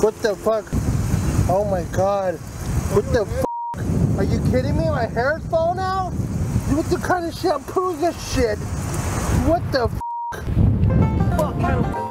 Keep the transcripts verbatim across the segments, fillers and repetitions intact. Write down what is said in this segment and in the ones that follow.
What the fuck? Oh my god. What the fuck? Are you kidding me? My hair's falling out? What the kind of shampoo is this shit? What the fuck? Fuck hell.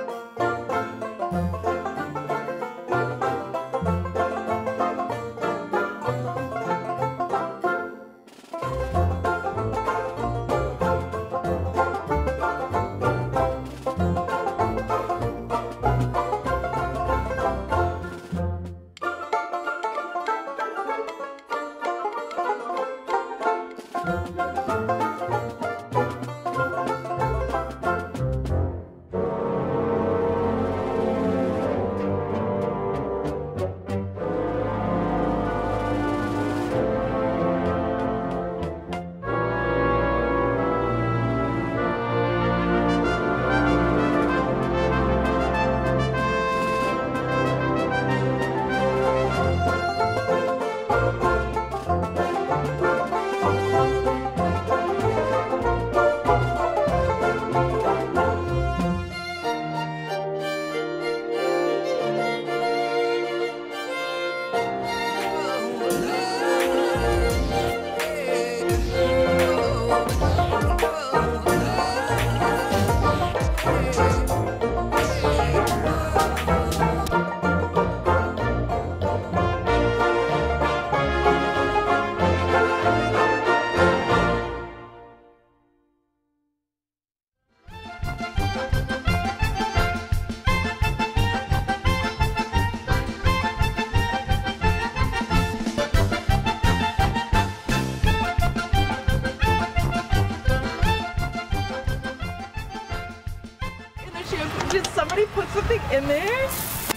Did somebody put something in there?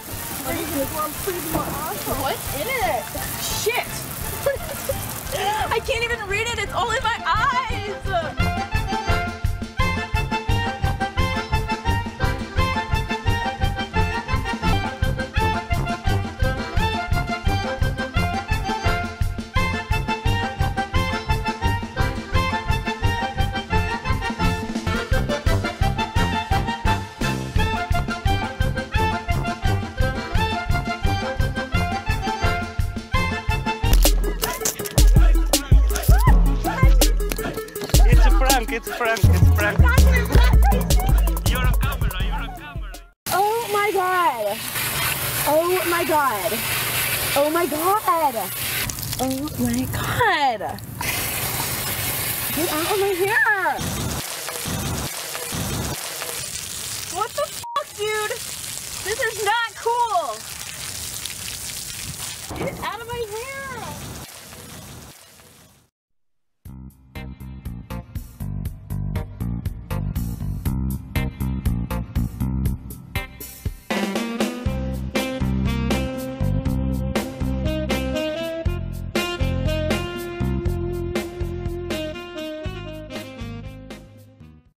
What's in it? Shit! I can't even read it, it's all in my eyes! It's Frank, it's Frank. You're on camera, you're on camera. Oh my god. Oh my god. Oh my god. Oh my god. Get out of my hair. What the fuck, dude? This is not cool. Get out of my hair.